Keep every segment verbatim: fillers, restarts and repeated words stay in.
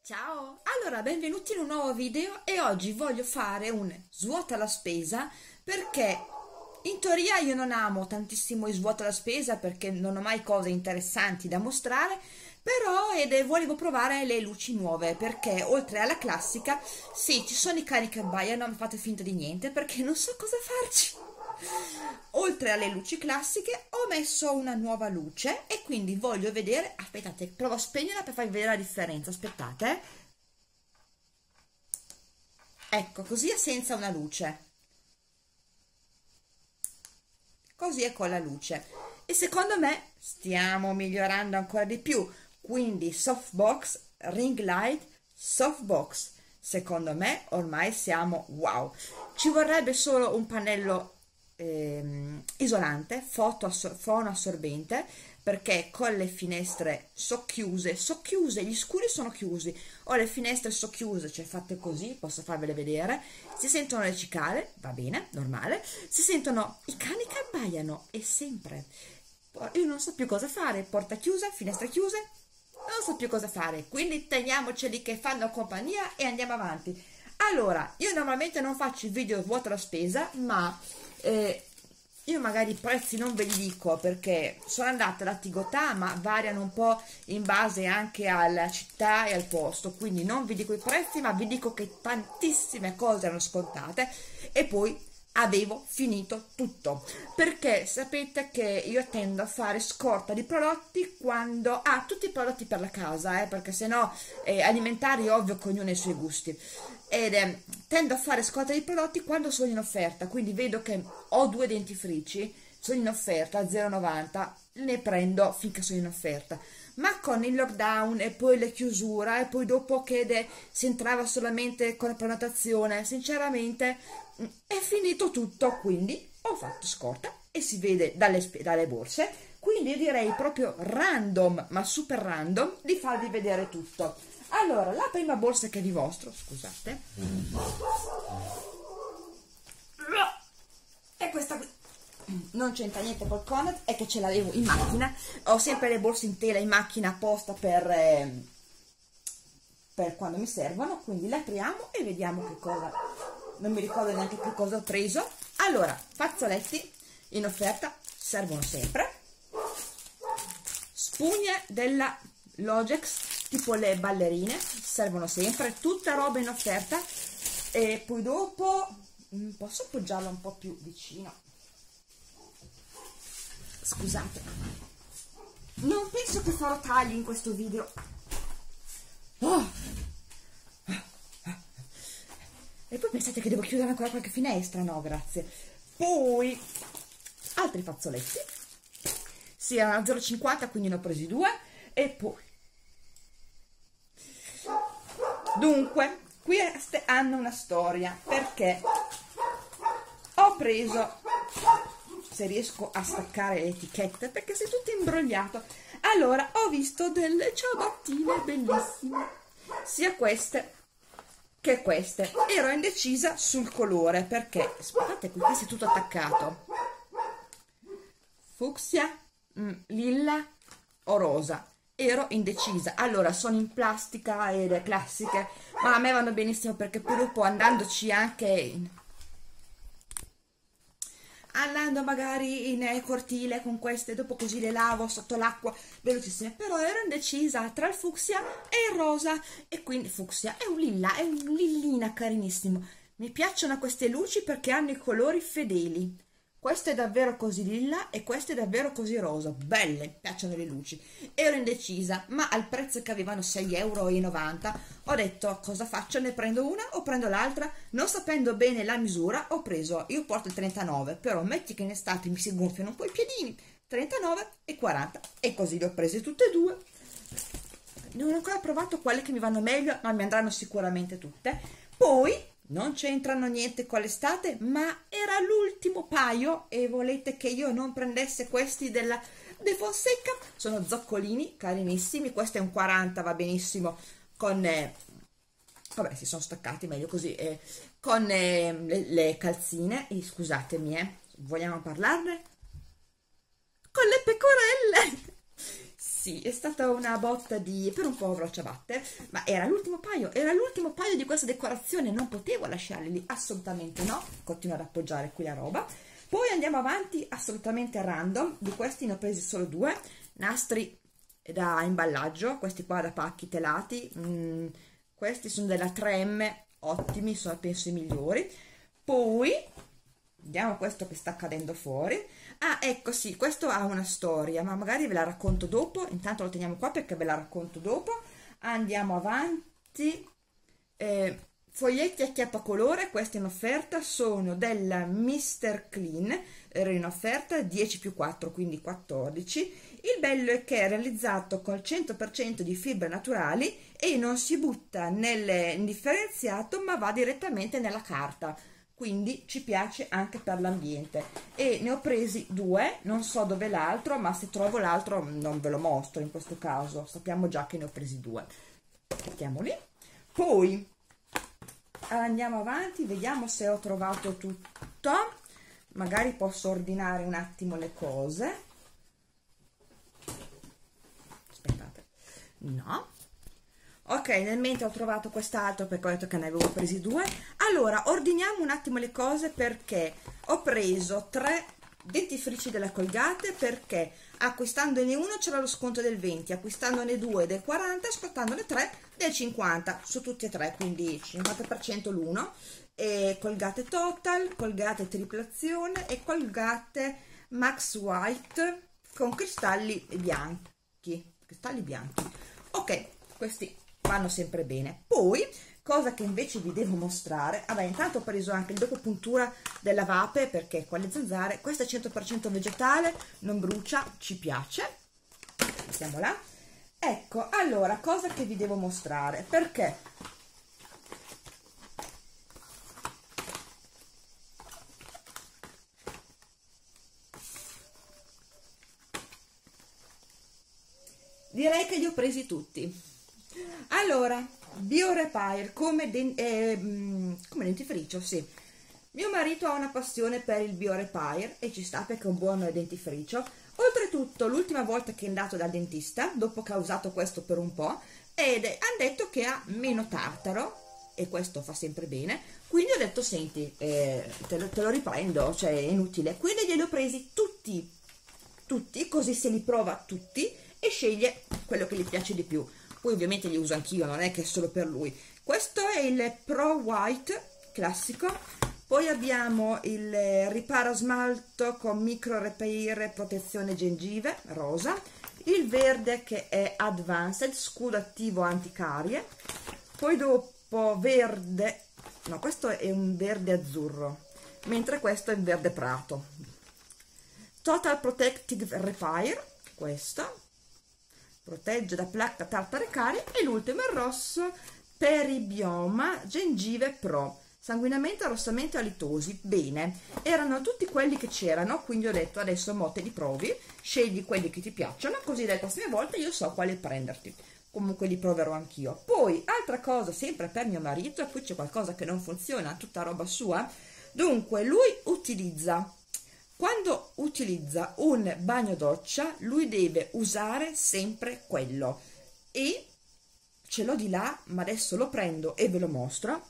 Ciao! Allora, benvenuti in un nuovo video e oggi voglio fare un svuota la spesa perché in teoria io non amo tantissimo il svuota la spesa perché non ho mai cose interessanti da mostrare, però ed è- volevo provare le luci nuove perché oltre alla classica, sì, ci sono i cani che abbaiano, non fate finta di niente perché non so cosa farci. Oltre alle luci classiche ho messo una nuova luce e quindi voglio vedere, aspettate, provo a spegnerla per farvi vedere la differenza, aspettate, eh. Ecco, così è senza una luce, così è con la luce e secondo me stiamo migliorando ancora di più, quindi softbox, ring light, softbox, secondo me ormai siamo wow. Ci vorrebbe solo un pannello ehm, isolante, foto assor- fono assorbente, perché con le finestre socchiuse, socchiuse, gli scuri sono chiusi, ho le finestre socchiuse, cioè fatte così, posso farvele vedere, si sentono le cicale, va bene, normale, si sentono i cani che abbaiano, e sempre. Io non so più cosa fare, porta chiusa, finestre chiuse, non so più cosa fare, quindi teniamoceli che fanno compagnia e andiamo avanti. Allora, io normalmente non faccio i video vuota la spesa, ma eh, io magari i prezzi non ve li dico perché sono andata da Tigotà, ma variano un po' in base anche alla città e al posto, quindi non vi dico i prezzi, ma vi dico che tantissime cose erano scontate e poi avevo finito tutto, perché sapete che io tendo a fare scorta di prodotti quando ah, tutti i prodotti per la casa, eh, perché sennò eh, alimentari ovvio che ognuno ha i suoi gusti, ed eh, tendo a fare scorta di prodotti quando sono in offerta, quindi vedo che ho due dentifrici, sono in offerta a zero virgola novanta, ne prendo finché sono in offerta. Ma con il lockdown e poi le chiusure e poi dopo che de- si entrava solamente con la prenotazione, sinceramente mm, è finito tutto, quindi ho fatto scorta e si vede dalle, spe- dalle borse, quindi direi proprio random, ma super random, di farvi vedere tutto. Allora, la prima borsa che è di vostro, scusate, è questa qui. Non c'entra niente col Conad, è che ce l'avevo in macchina, ho sempre le borse in tela in macchina apposta per, eh, per quando mi servono, quindi la apriamo e vediamo che cosa, non mi ricordo neanche più cosa ho preso. Allora, fazzoletti in offerta servono sempre, spugne della Logex tipo le ballerine servono sempre, tutta roba in offerta. E poi dopo mm, posso appoggiarla un po' più vicino, scusate, non penso che farò tagli in questo video. Oh. E poi pensate che devo chiudere ancora qualche finestra? No, grazie. Poi altri fazzoletti, sì, erano a zero virgola cinquanta, quindi ne ho presi due. E poi dunque queste hanno una storia, perché ho preso, se riesco a staccare le etichette perché sei tutto imbrogliato, allora ho visto delle ciabattine bellissime, sia queste che queste, ero indecisa sul colore perché guardate qui, questo è tutto attaccato, fucsia, mm, lilla o rosa, ero indecisa. Allora, sono in plastica ed classiche, ma a me vanno benissimo perché poi dopo andandoci anche in andando magari in eh, cortile con queste, dopo così le lavo sotto l'acqua velocissime, però ero indecisa tra il fucsia e il rosa, e quindi fucsia è un lilla, è un lillina carinissimo, mi piacciono queste luci perché hanno i colori fedeli, questo è davvero così lilla e questo è davvero così rosa, belle, piacciono le luci. Ero indecisa, ma al prezzo che avevano sei virgola novanta euro ho detto cosa faccio, ne prendo una o prendo l'altra, non sapendo bene la misura ho preso, io porto il trentanove, però metti che in estate mi si gonfiano un po' i piedini, trentanove e quaranta, e così le ho prese tutte e due. Non ho ancora provato quelle che mi vanno meglio, ma mi andranno sicuramente tutte. Poi non c'entrano niente con l'estate, ma era l'ultimo paio e volete che io non prendesse questi della De Fonseca, sono zoccolini carinissimi, questo è un quaranta, va benissimo con eh, vabbè, si sono staccati, meglio così, eh, con eh, le, le calzine, e scusatemi, eh, vogliamo parlarne? Con le pecorelle, sì, è stata una botta di per un povero ciabatte, ma era l'ultimo paio, era l'ultimo paio di questa decorazione, non potevo lasciarli lì, assolutamente no. Continuo ad appoggiare qui la roba. Poi andiamo avanti, assolutamente random. Di questi ne ho presi solo due, nastri da imballaggio, questi qua da pacchi telati. Mm, questi sono della tre M, ottimi, sono penso i migliori. Poi vediamo questo che sta cadendo fuori. Ah, ecco, sì, questo ha una storia, ma magari ve la racconto dopo. Intanto lo teniamo qua perché ve la racconto dopo. Andiamo avanti. Eh, foglietti a chiappacolore, questi in offerta sono della mister Clean, era in offerta dieci più quattro, quindi quattordici. Il bello è che è realizzato col cento per cento di fibre naturali e non si butta nel indifferenziato, ma va direttamente nella carta, quindi ci piace anche per l'ambiente. E ne ho presi due, non so dove l'altro, ma se trovo l'altro non ve lo mostro in questo caso, sappiamo già che ne ho presi due. Mettiamoli. Poi andiamo avanti, vediamo se ho trovato tutto, magari posso ordinare un attimo le cose. Aspettate, no, ok, nel mentre ho trovato quest'altro perché ho detto che ne avevo presi due. Allora ordiniamo un attimo le cose, perché ho preso tre dentifrici della Colgate, perché acquistandone uno c'era lo sconto del venti, acquistandone due del quaranta, scottandone tre del cinquanta su tutti e tre, quindi cinquanta per cento l'uno. E Colgate Total, Colgate Triplazione e Colgate Max White con cristalli bianchi, cristalli bianchi. Ok, questi vanno sempre bene. Poi, cosa che invece vi devo mostrare, vabbè, intanto ho preso anche il dopo puntura della Vape, perché con le zanzare, questa è cento per cento vegetale, non brucia, ci piace. Mettiamola. Ecco, allora, cosa che vi devo mostrare, perché direi che li ho presi tutti. Allora, BioRepair come, den eh, come dentifricio, sì. Mio marito ha una passione per il BioRepair e ci sta perché è un buon dentifricio. Oltretutto, l'ultima volta che è andato dal dentista, dopo che ha usato questo per un po', ed hanno detto che ha meno tartaro, e questo fa sempre bene, quindi ho detto, senti, eh, te, lo, te lo riprendo, cioè è inutile. Quindi glieli ho presi tutti, tutti, così se li prova tutti e sceglie quello che gli piace di più. Poi ovviamente li uso anch'io, non è che è solo per lui. Questo è il Pro White classico. Poi abbiamo il riparo smalto con micro repair protezione gengive rosa, il verde che è Advanced scudo attivo anticarie. Poi dopo verde, no, questo è un verde azzurro, mentre questo è un verde prato. Total Protective Repair, questo protegge da placca tartare carie, e l'ultimo è il rosso Peribioma Gengive Pro, sanguinamento, arrossamento e alitosi. Bene, erano tutti quelli che c'erano, quindi ho detto adesso mo te li provi, scegli quelli che ti piacciono, così le prossime volte io so quale prenderti. Comunque li proverò anch'io. Poi altra cosa sempre per mio marito, e qui c'è qualcosa che non funziona, tutta roba sua. Dunque lui utilizza, quando utilizza un bagno doccia, lui deve usare sempre quello, e ce l'ho di là, ma adesso lo prendo e ve lo mostro.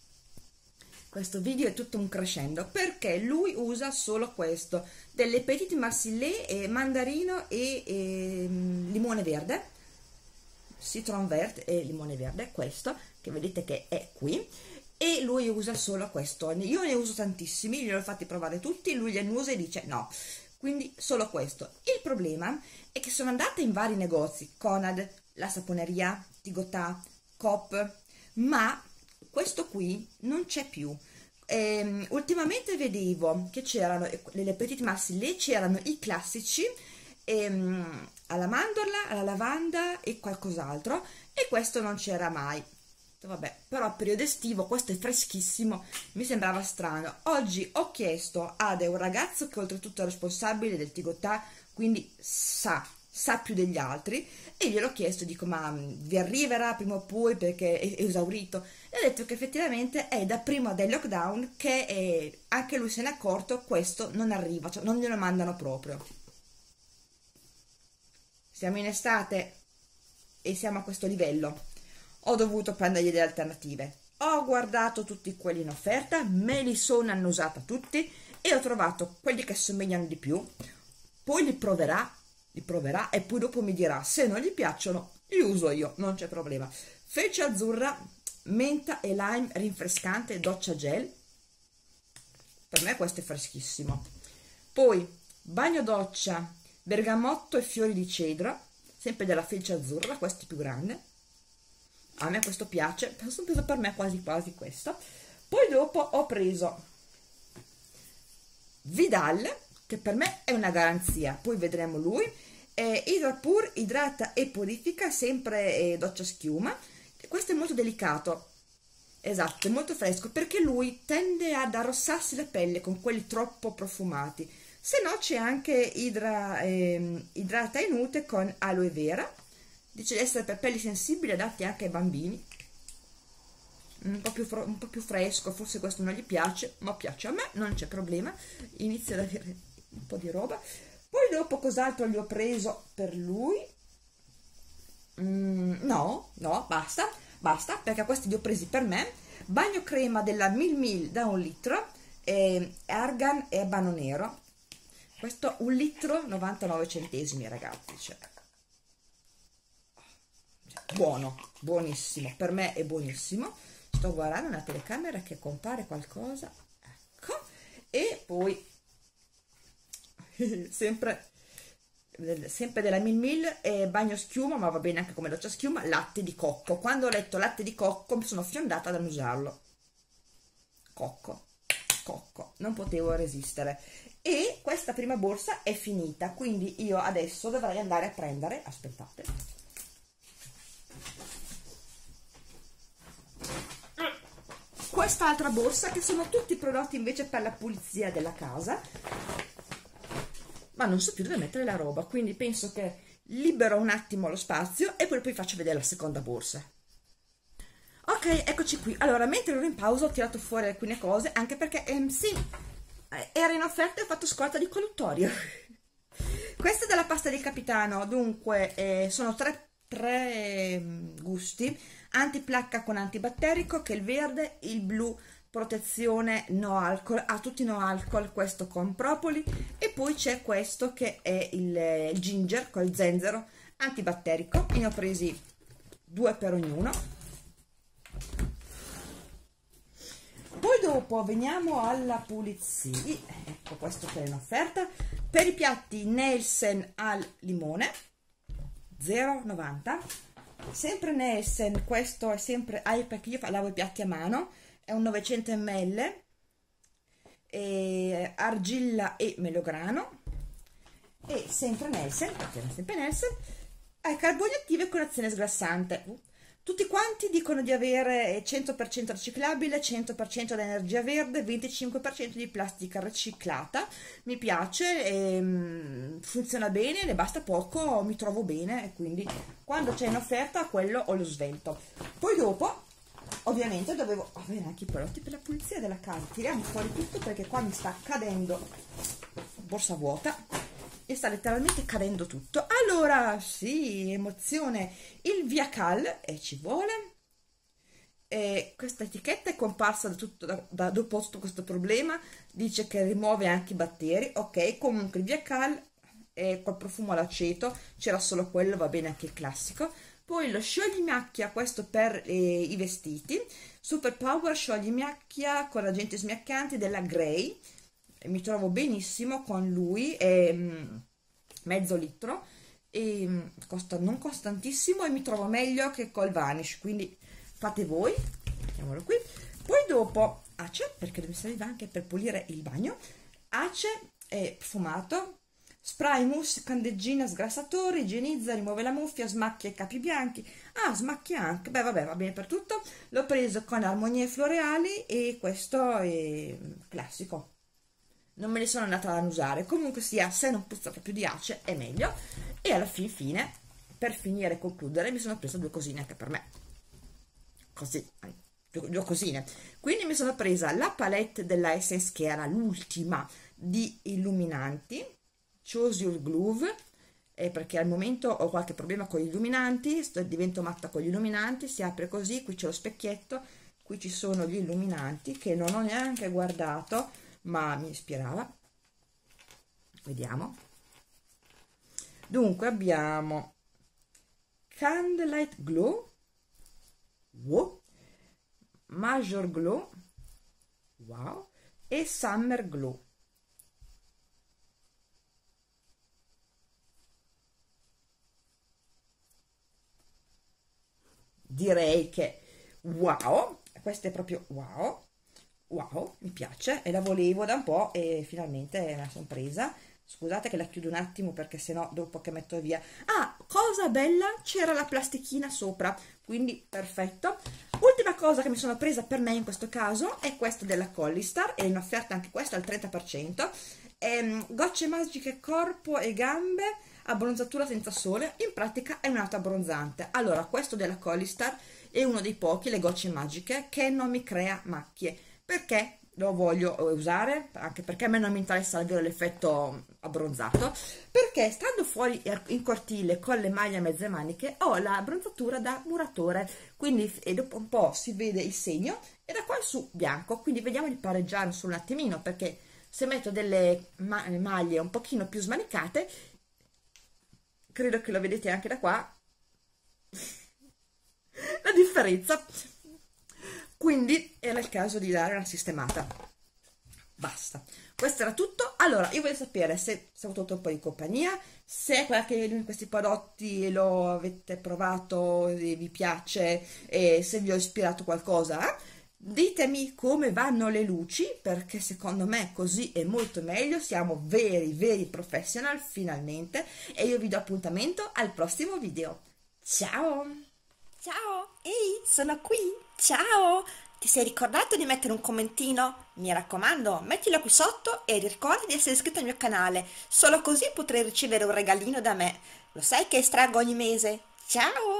Questo video è tutto un crescendo, perché lui usa solo questo, delle Petite Marcillet, eh, mandarino e eh, limone verde, citron verde e limone verde, questo che vedete che è qui. E lui usa solo questo, io ne uso tantissimi, glieli ho fatti provare tutti, lui li usa e dice no, quindi solo questo. Il problema è che sono andata in vari negozi, Conad, la saponeria, Tigotà, Coop, ma questo qui non c'è più. Ehm, ultimamente vedevo che c'erano le Petite Marcillet, c'erano i classici ehm, alla mandorla, alla lavanda e qualcos'altro, e questo non c'era mai. Vabbè, però a periodo estivo questo è freschissimo, mi sembrava strano. Oggi ho chiesto ad un ragazzo che oltretutto è responsabile del Tigotà, quindi sa, sa più degli altri, e gliel'ho chiesto, dico ma vi arriverà prima o poi perché è, è esaurito, e ha detto che effettivamente è da prima del lockdown che è, anche lui se n'è accorto, questo non arriva, cioè non glielo mandano proprio. siamo in estate e siamo a questo livello, ho dovuto prendergli delle alternative, ho guardato tutti quelli in offerta, me li sono annusata tutti e ho trovato quelli che somigliano di più, poi li proverà, li proverà e poi dopo mi dirà se non gli piacciono, li uso io, non c'è problema. Felce azzurra, menta e lime rinfrescante doccia gel, per me questo è freschissimo. Poi bagno doccia bergamotto e fiori di cedro, sempre della felce azzurra, questo è più grande, a me questo piace, sono preso per me quasi quasi questo. Poi dopo ho preso Vidal, che per me è una garanzia, poi vedremo lui, eh, Hydrapur, idrata e purifica, sempre eh, doccia schiuma, questo è molto delicato, esatto, è molto fresco, perché lui tende ad arrossarsi la pelle con quelli troppo profumati, se no c'è anche idra, eh, idrata e nute con aloe vera, dice di essere per pelli sensibili, adatti anche ai bambini, un po' più, un po' più fresco, forse questo non gli piace, ma piace a me, non c'è problema, inizia ad avere un po' di roba. Poi dopo cos'altro gli ho preso per lui? Mm, no, no, basta, basta, perché questi li ho presi per me. Bagno crema della Mil Mil da un litro, eh, argan e ebano nero, questo un litro novantanove centesimi, ragazzi, cioè. Buono, buonissimo, per me è buonissimo. Sto guardando una telecamera che compare qualcosa, ecco, e poi sempre, sempre della Mil Mil, eh, bagno schiuma, ma va bene anche come doccia schiuma, latte di cocco. Quando ho letto latte di cocco mi sono fiondata ad usarlo, cocco, cocco, non potevo resistere. E questa prima borsa è finita, quindi io adesso dovrei andare a prendere, aspettate, quest'altra borsa, che sono tutti prodotti invece per la pulizia della casa, ma non so più dove mettere la roba, quindi penso che libero un attimo lo spazio e poi, poi faccio vedere la seconda borsa. Ok, eccoci qui. Allora, mentre ero in pausa ho tirato fuori alcune cose, anche perché ehm, sì, era in offerta e ho fatto scorta di colluttorio. Questa è della pasta del capitano, dunque eh, sono tre, tre eh, gusti, antiplacca con antibatterico, che è il verde, il blu protezione no alcol, ha tutti no alcol, questo con propoli, e poi c'è questo che è il, il ginger col zenzero antibatterico, ne ho presi due per ognuno. Poi dopo veniamo alla pulizia, ecco questo che è in offerta, per i piatti Nelsen al limone zero virgola novanta, sempre Nelsen, questo è sempre ah, perché io lavo i piatti a mano, è un novecento millilitri, e argilla e melograno, e sempre Nelsen, perché è sempre Nelsen, è carboni attivi con azione sgrassante. Tutti quanti dicono di avere cento per cento riciclabile, cento per cento di energia verde, venticinque per cento di plastica riciclata. Mi piace, ehm, funziona bene, ne basta poco, mi trovo bene, e quindi quando c'è in offerta quello ho lo svelto. Poi dopo, ovviamente, dovevo avere anche i prodotti per la pulizia della casa. Tiriamo fuori tutto perché qua mi sta cadendo, borsa vuota, e sta letteralmente cadendo tutto. Allora, sì, emozione, il Viacal, e ci vuole, e questa etichetta è comparsa da tutto, da, da, dopo tutto questo problema, dice che rimuove anche i batteri, ok, comunque il Viacal è col profumo all'aceto, c'era solo quello, va bene anche il classico. Poi lo scioglimiacchia, questo per eh, i vestiti, Super Power scioglimiacchia con agenti smiaccanti della Grey, mi trovo benissimo con lui, è um, mezzo litro e um, costa, non costa tantissimo, e mi trovo meglio che col Vanish, quindi fate voi. Mettiamolo qui. Poi dopo Ace, perché deve servire anche per pulire il bagno, Ace è profumato, spray mousse candeggina sgrassatore, igienizza, rimuove la muffia, smacchia i capi bianchi. Ah, smacchia anche, beh vabbè, va bene per tutto. L'ho preso con armonie floreali e questo è classico, non me ne sono andata ad usare, comunque sia, se non puzza proprio di Ace è meglio. E alla fin fine, per finire e concludere, mi sono presa due cosine anche per me, così, due, due cosine, quindi mi sono presa la palette della Essence, che era l'ultima di illuminanti, Choose Your Groove, è perché al momento ho qualche problema con gli illuminanti, sto, divento matta con gli illuminanti. Si apre così, qui c'è lo specchietto, qui ci sono gli illuminanti che non ho neanche guardato, ma mi ispirava. Vediamo. Dunque abbiamo Candlelight Glow, wow, Major Glow, wow, e Summer Glow. Direi che wow, questa è proprio wow, wow, mi piace e la volevo da un po' e finalmente è una sorpresa. Scusate che la chiudo un attimo perché sennò dopo che metto via. Ah, cosa bella, c'era la plastichina sopra, quindi perfetto. Ultima cosa che mi sono presa per me in questo caso è questa della Collistar, è in offerta anche questa al trenta per cento. Ehm, gocce magiche corpo e gambe, abbronzatura senza sole, in pratica è un'altra abbronzante. Allora, questo della Collistar è uno dei pochi, le gocce magiche, che non mi crea macchie. Perché? Lo voglio usare, anche perché a me non mi interessa avere l'effetto abbronzato, perché stando fuori in cortile con le maglie a mezze maniche ho la abbronzatura da muratore, quindi e dopo un po' si vede il segno e da qua in su bianco, quindi vediamo di pareggiare solo un attimino, perché se metto delle ma maglie un pochino più smanicate, credo che lo vedete anche da qua la differenza. Quindi era il caso di dare una sistemata. Basta, questo era tutto. Allora, io voglio sapere se siamo tutto un po' in compagnia, se qualche di questi prodotti lo avete provato e vi piace e se vi ho ispirato qualcosa. Ditemi come vanno le luci, perché secondo me così è molto meglio, siamo veri, veri professional finalmente, e io vi do appuntamento al prossimo video. Ciao! Ciao, ehi, sono qui. Ciao! Ti sei ricordato di mettere un commentino? Mi raccomando, mettilo qui sotto e ricorda di essere iscritto al mio canale. Solo così potrai ricevere un regalino da me. Lo sai che estraggo ogni mese? Ciao!